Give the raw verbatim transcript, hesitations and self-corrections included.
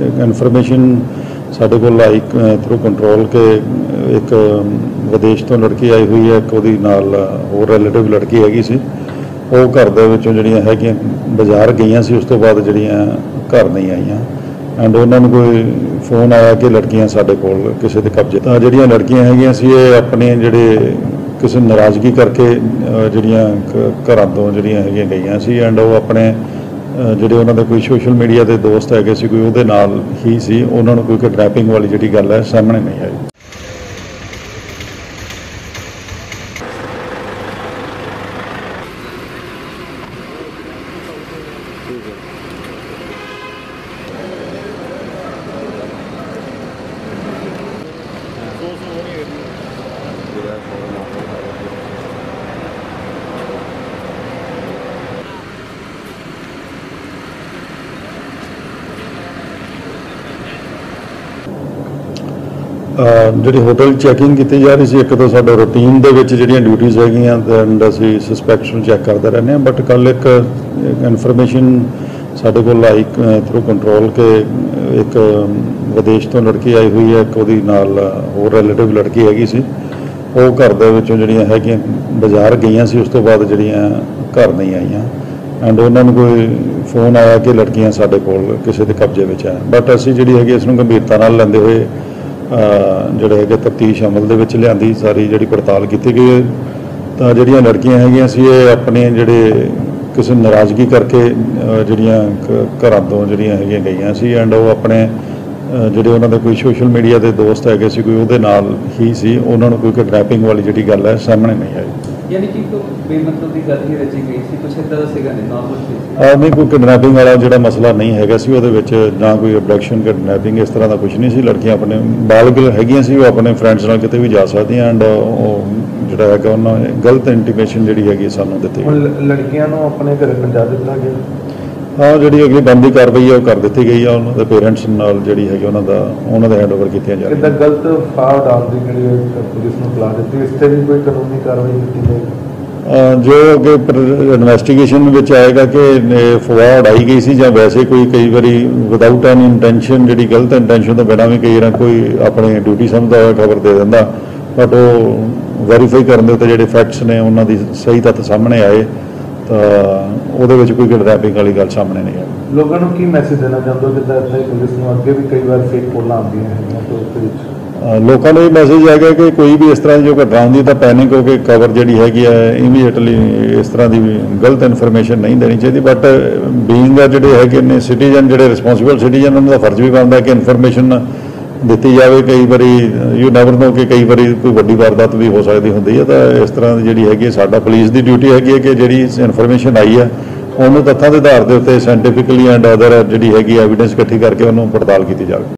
Information साढ़े को आई through control के एक विदेश तो लड़की आई हुई है, एक ਉਹਦੀ ਨਾਲ ਹੋਰ ਰਿਲੇਟਿਵ लड़की हैगी सी। ਉਹ घर ਦੇ ਵਿੱਚੋਂ ਜਿਹੜੀਆਂ ਹੈਗੀਆਂ ਬਾਜ਼ਾਰ ਗਈਆਂ ਸੀ, ਉਸ ਤੋਂ ਬਾਅਦ ਜਿਹੜੀਆਂ ਘਰ ਨਹੀਂ ਆਈਆਂ ਐਂਡ ਉਹਨਾਂ ਨੂੰ ਕੋਈ ਫੋਨ ਆਇਆ ਕਿ ਲੜਕੀਆਂ ਸਾਡੇ ਕੋਲ ਕਿਸੇ ਦੇ ਕਬਜ਼ੇ। ਤਾਂ ਜਿਹੜੀਆਂ ਲੜਕੀਆਂ ਹੈਗੀਆਂ ਸੀ ਇਹ ਆਪਣੇ ਜਿਹੜੇ ਕਿਸੇ ਨਾਰਾਜ਼ਗੀ ਕਰਕੇ ਜਿਹੜੀਆਂ ਘਰਾਂ ਤੋਂ ਜਿਹੜੀਆਂ ਹੈਗੀਆਂ ਗਈਆਂ ਸੀ ਐਂਡ ਉਹ ਆਪਣੇ ਜਿਹੜੇ ਉਹਨਾਂ ਦੇ ਕੋਈ ਸੋਸ਼ਲ ਮੀਡੀਆ ਦੇ ਦੋਸਤ ਹੈਗੇ ਸੀ, ਕੋਈ ਉਹਦੇ ਨਾਲ ਹੀ ਸੀ। ਉਹਨਾਂ ਨੂੰ ਕੋਈ ਕਿਡਨੈਪਿੰਗ ਵਾਲੀ ਜਿਹੜੀ ਗੱਲ ਹੈ ਸਾਹਮਣੇ ਨਹੀਂ ਆਈ। ਜਿਹੜੀ ਹੋਟਲ ਚੈਕਿੰਗ ਕੀਤੀ ਜਾ ਰਹੀ ਸੀ, ਇੱਕ ਤਾਂ ਸਾਡਾ ਰੂਟੀਨ ਦੇ ਵਿੱਚ ਜਿਹੜੀਆਂ ਡਿਊਟੀਜ਼ ਹੈਗੀਆਂ ਐਂਡ ਅਸੀਂ ਸਸਪੈਕਟਸ ਨੂੰ ਚੈੱਕ ਕਰਦੇ ਰਹਿੰਦੇ ਹਾਂ। ਬਟ ਕੱਲ੍ਹ ਇੱਕ ਇਨਫੋਰਮੇਸ਼ਨ ਸਾਡੇ ਕੋਲ ਆਈ ਥਰੂ ਕੰਟਰੋਲ ਕੇ ਇੱਕ ਵਿਦੇਸ਼ ਤੋਂ ਲੜਕੀ ਆਈ ਹੋਈ ਹੈ, ਇੱਕ ਉਹਦੀ ਨਾਲ ਹੋਰ ਰਿਲੇਟਿਵ ਲੜਕੀ ਹੈਗੀ ਸੀ। ਉਹ ਘਰ ਦੇ ਵਿੱਚੋਂ ਜਿਹੜੀਆਂ ਹੈਗੀਆਂ ਬਾਜ਼ਾਰ ਗਈਆਂ ਸੀ, ਉਸ ਤੋਂ ਬਾਅਦ ਜਿਹੜੀਆਂ ਘਰ ਨਹੀਂ ਆਈਆਂ ਐਂਡ ਉਹਨਾਂ ਨੂੰ ਕੋਈ ਫੋਨ ਆਇਆ ਕਿ ਲੜਕੀਆਂ ਸਾਡੇ ਕੋਲ ਕਿਸੇ ਦੇ ਕਬਜ਼ੇ ਵਿੱਚ ਹੈ। ਬਟ ਅਸੀਂ ਜਿਹੜੀ ਹੈਗੀ ਇਸ ਨੂੰ ਗੰਭੀਰਤਾ ਨਾਲ ਲੈਂਦੇ ਹੋਏ ਜਿਹੜੇ ਹੈਗੇ ਤਫਤੀਸ਼ ਅਮਲ ਦੇ ਵਿੱਚ ਲਿਆਂਦੀ, ਸਾਰੀ ਜਿਹੜੀ ਪੜਤਾਲ ਕੀਤੀ ਗਈ ਹੈ। ਤਾਂ ਜਿਹੜੀਆਂ ਲੜਕੀਆਂ ਹੈਗੀਆਂ ਸੀ ਇਹ ਆਪਣੇ ਜਿਹੜੇ ਕਿਸੇ ਨਾਰਾਜ਼ਗੀ ਕਰਕੇ ਜਿਹੜੀਆਂ ਘਰਾਂ ਤੋਂ ਜਿਹੜੀਆਂ ਹੈਗੀਆਂ ਗਈਆਂ ਸੀ ਐਂਡ ਉਹ ਆਪਣੇ ਜਿਹੜੇ ਉਹਨਾਂ ਦੇ ਕੋਈ ਸੋਸ਼ਲ ਮੀਡੀਆ ਦੇ ਦੋਸਤ ਹੈਗੇ ਸੀ, ਕੋਈ ਉਹਦੇ ਨਾਲ ਹੀ ਸੀ। ਉਹਨਾਂ ਨੂੰ ਕੋਈ ਕਿਡਨੈਪਿੰਗ ਵਾਲੀ ਜਿਹੜੀ ਗੱਲ ਹੈ ਸਾਹਮਣੇ ਨਹੀਂ ਆਈ। ਯਾਨੀ ਕਿ ਕੋਈ ਬੇਮਤਲਬ ਦੀ ਗੱਲ ਹੀ ਰਚੀ ਗਈ ਸੀ, ਕੁਛ ਇੱਦਾਂ ਦਾ ਸੀਗਾ ਨਹੀਂ ਨਾਰਮਲ ਸੀ। ਆ ਨਹੀਂ, ਕੋਈ ਕਿਡਨੈਪਿੰਗ ਵਾਲਾ ਜਿਹੜਾ ਮਸਲਾ ਨਹੀਂ ਹੈਗਾ ਸੀ ਉਹਦੇ ਵਿੱਚ, ਨਾ ਕੋਈ ਅਬਡਕਸ਼ਨ ਕਿਡਨੈਪਿੰਗ ਇਸ ਤਰ੍ਹਾਂ ਦਾ ਕੁਝ ਨਹੀਂ ਸੀ। ਲੜਕੀਆਂ ਆਪਣੇ ਬਾਲਗ ਹੈਗੀਆਂ ਸੀ, ਉਹ ਆਪਣੇ ਫਰੈਂਡਸ ਨਾਲ ਕਿਤੇ ਵੀ ਜਾ ਸਕਦੀਆਂ ਐਂਡ ਉਹ ਜਿਹੜਾ ਹੈਗਾ ਉਹਨਾਂ ਨੇ ਗਲਤ ਇੰਟੀਮੇਸ਼ਨ ਜਿਹੜੀ ਹੈਗੀ ਸਾਨੂੰ ਦਿੱਤੀ। ਲੜਕੀਆਂ ਨੂੰ ਆਪਣੇ ਘਰੇ ਪਹੁੰਚਾ ਦਿੱਤਾ ਗਿਆ। ਹਾਂ, ਜਿਹੜੀ ਅਗਲੀ ਬਣਦੀ ਕਾਰਵਾਈ ਹੈ ਉਹ ਕਰ ਦਿੱਤੀ ਗਈ ਆ। ਉਹਨਾਂ ਦੇ ਪੇਰੈਂਟਸ ਨਾਲ ਜਿਹੜੀ ਹੈਗੀ ਉਹਨਾਂ ਦਾ ਉਹਨਾਂ ਦਾ ਹੈਂਡਓਵਰ ਕੀਤੀਆਂ ਜਾ ਰਹੀਆਂ। ਕਿੱਦਾਂ ਗਲਤ ਫਾਹ ਡਾਲਦੀ ਜਿਹੜੀ ਪੁਲਿਸ ਨੂੰ ਬੁਲਾ ਦਿੱਤੀ, ਇਸ 'ਤੇ ਵੀ ਕੋਈ ਕਾਨੂੰਨੀ ਕਾਰਵਾਈ ਕੀਤੀ ਜਾਏਗੀ? ਜੋ ਅੱਗੇ ਇਨਵੈਸਟੀਗੇਸ਼ਨ ਵਿੱਚ ਆਏਗਾ ਕਿ ਫਵਾਹ ਉਡਾਈ ਗਈ ਸੀ ਜਾਂ ਵੈਸੇ ਕੋਈ ਕਈ ਵਾਰੀ ਵਿਦਆਊਟ ਐਨ ਇੰਟੈਂਸ਼ਨ, ਜਿਹੜੀ ਗਲਤ ਇੰਟੈਂਸ਼ਨ ਤੋਂ ਬਿਨਾਂ ਵੀ ਕਈ ਵਾਰ ਕੋਈ ਆਪਣੀ ਡਿਊਟੀ ਸਮਝਦਾ ਹੋਇਆ ਖਬਰ ਦੇ ਦਿੰਦਾ। ਬਟ ਉਹ ਵੈਰੀਫਾਈ ਕਰਨ ਦੇ ਉੱਤੇ ਜਿਹੜੇ ਫੈਕਟਸ ਨੇ ਉਹਨਾਂ ਦੀ ਸਹੀ ਤੱਥ ਸਾਹਮਣੇ ਆਏ ਤਾਂ ਉਹਦੇ ਵਿੱਚ ਕੋਈ ਕਿਡਨੈਪਿੰਗ ਵਾਲੀ ਗੱਲ ਸਾਹਮਣੇ ਨਹੀਂ ਆਈ। ਲੋਕਾਂ ਨੂੰ ਕੀ ਮੈਸੇਜ ਦੇਣਾ ਚਾਹੁੰਦੇ ਹੋ, ਜਿੱਦਾਂ ਇੱਦਾਂ ਹੀ ਪੁਲਿਸ ਨੂੰ ਅੱਗੇ ਵੀ ਕਈ ਵਾਰ ਫੇਕ ਕੋਲਾਂ ਆਉਂਦੀਆਂ ਹੈਗੀਆਂ ਤਾਂ ਉਸ ਵਿੱਚ ਲੋਕਾਂ ਨੂੰ ਇਹ ਮੈਸੇਜ ਹੈਗਾ ਕਿ ਕੋਈ ਵੀ ਇਸ ਤਰ੍ਹਾਂ ਦੀ ਜੋ ਘਟਨਾ ਹੁੰਦੀ ਤਾਂ ਪੈਨਿਕ ਹੋ ਕੇ ਖਬਰ ਜਿਹੜੀ ਹੈਗੀ ਹੈ ਇਮੀਡੀਏਟਲੀ ਇਸ ਤਰ੍ਹਾਂ ਦੀ ਗਲਤ ਇਨਫੋਰਮੇਸ਼ਨ ਨਹੀਂ ਦੇਣੀ ਚਾਹੀਦੀ। ਬਟ ਬੀਇੰਗ ਆ ਜਿਹੜੇ ਹੈਗੇ ਨੇ ਸਿਟੀਜ਼ਨ, ਜਿਹੜੇ ਰਿਸਪੌਂਸਿਬਲ ਸਿਟੀਜ਼ਨ, ਉਹਨਾਂ ਦਾ ਫਰਜ਼ ਵੀ ਬਣਦਾ ਕਿ ਇਨਫੋਰਮੇਸ਼ਨ ਦਿੱਤੀ ਜਾਵੇ। ਕਈ ਵਾਰੀ ਯੂ ਨੈਵਰ ਨੋ ਕਿ ਕਈ ਵਾਰੀ ਕੋਈ ਵੱਡੀ ਵਾਰਦਾਤ ਵੀ ਹੋ ਸਕਦੀ ਹੁੰਦੀ ਹੈ। ਤਾਂ ਇਸ ਤਰ੍ਹਾਂ ਦੀ ਜਿਹੜੀ ਹੈਗੀ ਸਾਡਾ ਪੁਲਿਸ ਦੀ ਡਿਊਟੀ ਹੈਗੀ ਹੈ ਕਿ ਜਿਹੜੀ ਇਨਫੋਰਮੇਸ਼ਨ ਆਈ ਹੈ ਉਹਨੂੰ ਤੱਥਾਂ ਦੇ ਆਧਾਰ ਦੇ ਉੱਤੇ ਸਾਇੰਟੀਫਿਕਲੀ ਐਂਡ ਅਦਰ ਜਿਹੜੀ ਹੈਗੀ ਐਵੀਡੈਂਸ ਇਕੱਠੀ ਕਰਕੇ ਉਹਨੂੰ ਪੜਤਾਲ ਕੀਤੀ ਜਾਵੇ।